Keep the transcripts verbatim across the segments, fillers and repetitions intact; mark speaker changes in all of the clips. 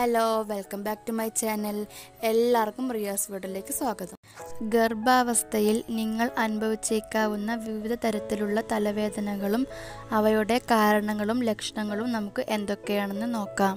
Speaker 1: Hello, welcome back to my channel. എല്ലാവർക്കും റിയാസ് വേർഡിലേക്ക് സ്വാഗതം. ഗർഭാവസ്ഥയിൽ നിങ്ങൾ അനുഭവിച്ചേക്കാവുന്ന വിവിധ തരത്തിലുള്ള തലവേദനകളും അവയുടെ കാരണങ്ങളും ലക്ഷണങ്ങളും നമുക്ക് എന്തൊക്കെയാണെന്ന് നോക്കാം.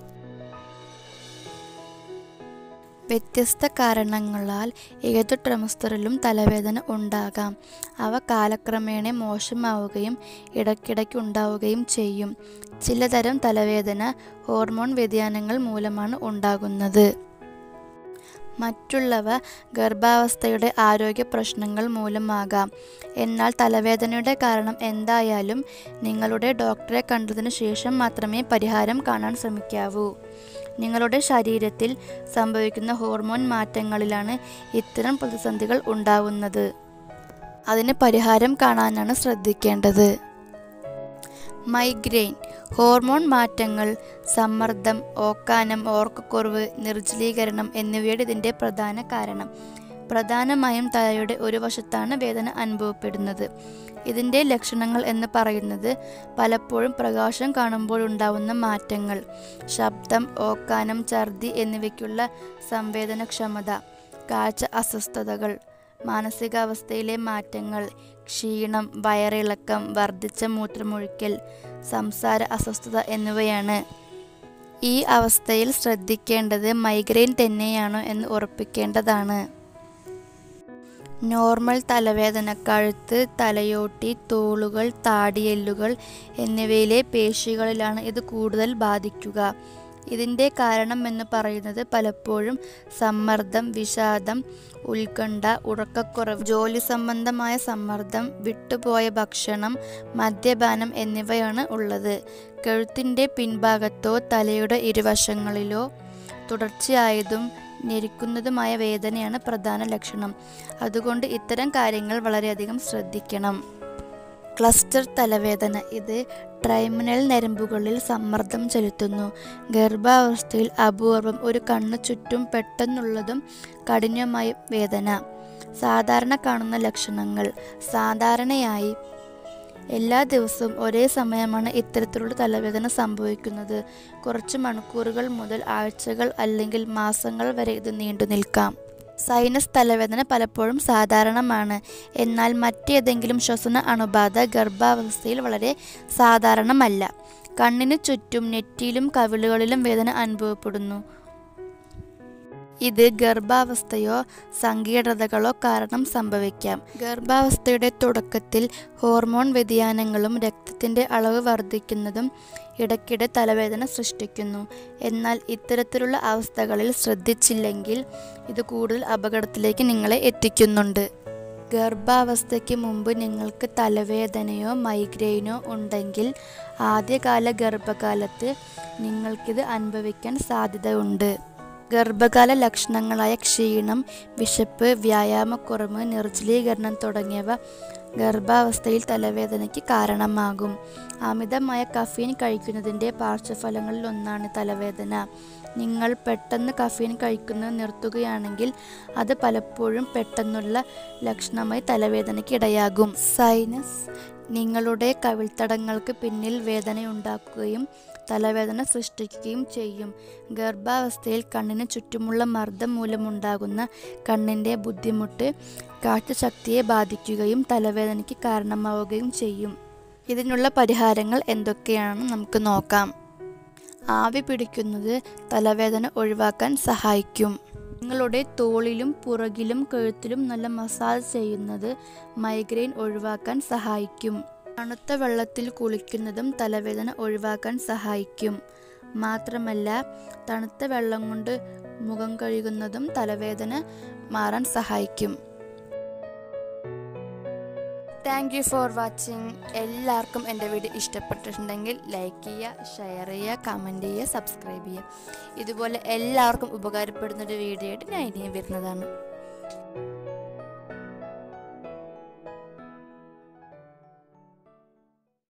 Speaker 1: വ്യത്യസ്ത കാരണങ്ങളാൽ ഏതു ട്രൈമസ്റ്ററിലും തലവേദന ഉണ്ടാകാം. അവ കാലക്രമേണ മോശമാവുകയും ഇടയ്ക്കിടയ്ക്ക് ഉണ്ടാവുകയും ചെയ്യും. ചിലതരം തലവേദന ഹോർമോൺ വ്യതിയാനങ്ങൾ മൂലമാണ് ഉണ്ടാകുന്നത്. മറ്റുള്ളവ ഗർഭാവസ്ഥയുടെ ആരോഗ്യ പ്രശ്നങ്ങൾ മൂലമാകാം. എന്നാൽ തലവേദനയുടെ കാരണം എന്തായാലും നിങ്ങളുടെ ഡോക്ടറെ കണ്ടതിനു ശേഷം മാത്രമേ പരിഹാരം കാണാൻ ശ്രമിക്കാവൂ. നിങ്ങളുടെ ശരീരത്തിൽ സംഭവിക്കുന്ന ഹോർമോൺ മാറ്റങ്ങളിലാണ് ഇത്തരം പ്രതിസന്ധികൾ ഉണ്ടാവുന്നത്. അതിന് പരിഹാരം കാണാനാണ് ശ്രദ്ധിക്കേണ്ടത്. മൈഗ്രെയിൻ, ഹോർമോൺ മാറ്റങ്ങൾ, സമ്മർദ്ദം, ഓക്കാനം, ഓർക്കക്കുറവ്, നിർജ്ജലീകരണം എന്നിവയുടെ ഇതിൻ്റെ പ്രധാന കാരണം. പ്രധാനമായും തലയുടെ ഒരു വശത്താണ് വേദന അനുഭവപ്പെടുന്നത്. ഇതിൻ്റെ ലക്ഷണങ്ങൾ എന്ന് പറയുന്നത് പലപ്പോഴും പ്രകാശം കാണുമ്പോൾ ഉണ്ടാവുന്ന മാറ്റങ്ങൾ, ശബ്ദം, ഓക്കാനം, ഛർദി എന്നിവയ്ക്കുള്ള സംവേദനക്ഷമത, കാഴ്ച അസ്വസ്ഥതകൾ, മാനസികാവസ്ഥയിലെ മാറ്റങ്ങൾ, ക്ഷീണം, വയറിളക്കം, വർദ്ധിച്ച മൂത്രമൊഴിക്കൽ, സംസാര അസ്വസ്ഥത എന്നിവയാണ്. ഈ അവസ്ഥയിൽ ശ്രദ്ധിക്കേണ്ടത് മൈഗ്രെയിൻ തന്നെയാണോ എന്ന് ഉറപ്പിക്കേണ്ടതാണ്. നോർമൽ തലവേദന കഴുത്ത്, തലയോട്ടി, തോളുകൾ, താടിയെല്ലുകൾ എന്നിവയിലെ പേശികളിലാണ് ഇത് കൂടുതൽ ബാധിക്കുക. ഇതിൻ്റെ കാരണം എന്ന് പറയുന്നത് പലപ്പോഴും സമ്മർദ്ദം, വിഷാദം, ഉത്കണ്ഠ, ഉറക്കക്കുറവ്, ജോലി സംബന്ധമായ സമ്മർദ്ദം, വിട്ടുപോയ ഭക്ഷണം, മദ്യപാനം എന്നിവയാണ് ഉള്ളത്. കഴുത്തിൻ്റെ പിൻഭാഗത്തോ തലയുടെ ഇരുവശങ്ങളിലോ തുടർച്ചയായതും ഞെരിക്കുന്നതുമായ വേദനയാണ് പ്രധാന ലക്ഷണം. അതുകൊണ്ട് ഇത്തരം കാര്യങ്ങൾ വളരെയധികം ശ്രദ്ധിക്കണം. ക്ലസ്റ്റർ തലവേദന, ഇത് ട്രൈമിനൽ ഞരമ്പുകളിൽ സമ്മർദ്ദം ചെലുത്തുന്നു. ഗർഭാവസ്ഥയിൽ അപൂർവം ഒരു കണ്ണ് ചുറ്റും പെട്ടെന്നുള്ളതും കഠിനമായ വേദന. സാധാരണ കാണുന്ന ലക്ഷണങ്ങൾ. സാധാരണയായി എല്ലാ ദിവസവും ഒരേ സമയമാണ് ഇത്തരത്തിലുള്ള തലവേദന സംഭവിക്കുന്നത്. കുറച്ച് മണിക്കൂറുകൾ മുതൽ ആഴ്ചകൾ അല്ലെങ്കിൽ മാസങ്ങൾ വരെ ഇത് നീണ്ടു നിൽക്കാം. സൈനസ് തലവേദന പലപ്പോഴും സാധാരണമാണ്. എന്നാൽ മറ്റേതെങ്കിലും ശ്വസന അണുബാധ ഗർഭാവസ്ഥയിൽ വളരെ സാധാരണമല്ല. കണ്ണിന് ചുറ്റും, നെറ്റിയിലും കവിളുകളിലും വേദന അനുഭവപ്പെടുന്നു. ഇത് ഗർഭാവസ്ഥയോ സങ്കീർണതകളോ കാരണം സംഭവിക്കാം. ഗർഭാവസ്ഥയുടെ തുടക്കത്തിൽ ഹോർമോൺ വ്യതിയാനങ്ങളും രക്തത്തിൻ്റെ അളവ് വർദ്ധിക്കുന്നതും ഇടയ്ക്കിടെ തലവേദന സൃഷ്ടിക്കുന്നു. എന്നാൽ ഇത്തരത്തിലുള്ള അവസ്ഥകളിൽ ശ്രദ്ധിച്ചില്ലെങ്കിൽ ഇത് കൂടുതൽ അപകടത്തിലേക്ക് നിങ്ങളെ എത്തിക്കുന്നുണ്ട്. ഗർഭാവസ്ഥയ്ക്ക് മുമ്പ് നിങ്ങൾക്ക് തലവേദനയോ മൈഗ്രെയിനോ ഉണ്ടെങ്കിൽ ആദ്യകാല ഗർഭകാലത്ത് നിങ്ങൾക്കിത് അനുഭവിക്കാൻ സാധ്യതയുണ്ട്. ഗർഭകാല ലക്ഷണങ്ങളായ ക്ഷീണം, വിശപ്പ്, വ്യായാമക്കുറവ്, നിർജ്ജലീകരണം തുടങ്ങിയവ ഗർഭാവസ്ഥയിൽ തലവേദനയ്ക്ക് കാരണമാകും. അമിതമായ കഫീൻ കഴിക്കുന്നതിൻ്റെ പാർശ്വഫലങ്ങളിൽ ഒന്നാണ് തലവേദന. നിങ്ങൾ പെട്ടെന്ന് കഫീൻ കഴിക്കുന്നത് നിർത്തുകയാണെങ്കിൽ അത് പലപ്പോഴും പെട്ടെന്നുള്ള ലക്ഷണമായി തലവേദനയ്ക്ക് ഇടയാകും. സൈനസ് നിങ്ങളുടെ കവിൾത്തടങ്ങൾക്ക് പിന്നിൽ വേദനയുണ്ടാക്കുകയും തലവേദന സൃഷ്ടിക്കുകയും ചെയ്യും. ഗർഭാവസ്ഥയിൽ കണ്ണിന് ചുറ്റുമുള്ള മർദ്ദം മൂലമുണ്ടാകുന്ന കണ്ണിൻ്റെ ബുദ്ധിമുട്ട് കാഴ്ചശക്തിയെ ബാധിക്കുകയും തലവേദനയ്ക്ക് കാരണമാവുകയും ചെയ്യും. ഇതിനുള്ള പരിഹാരങ്ങൾ എന്തൊക്കെയാണെന്ന് നമുക്ക് നോക്കാം. ആവി പിടിക്കുന്നത് തലവേദന ഒഴിവാക്കാൻ സഹായിക്കും. നിങ്ങളുടെ തോളിലും പുറകിലും കഴുത്തിലും നല്ല മസാജ് ചെയ്യുന്നത് മൈഗ്രെയിൻ ഒഴിവാക്കാൻ സഹായിക്കും. തണുത്ത വെള്ളത്തിൽ കുളിക്കുന്നതും തലവേദന ഒഴിവാക്കാൻ സഹായിക്കും. മാത്രമല്ല, തണുത്ത വെള്ളം കൊണ്ട് മുഖം കഴുകുന്നതും തലവേദന മാറാൻ സഹായിക്കും. Thank you for watching. എല്ലാവർക്കും എൻ്റെ വീഡിയോ ഇഷ്ടപ്പെട്ടിട്ടുണ്ടെങ്കിൽ ലൈക്ക് ചെയ്യുക, ഷെയർ ചെയ്യുക, കമൻറ്റ് ചെയ്യുക, സബ്സ്ക്രൈബ് ചെയ്യുക. ഇതുപോലെ എല്ലാവർക്കും ഉപകാരപ്പെടുന്നൊരു വീഡിയോ ആയിട്ട് ഞാൻ ഇനിയും വരുന്നതാണ്.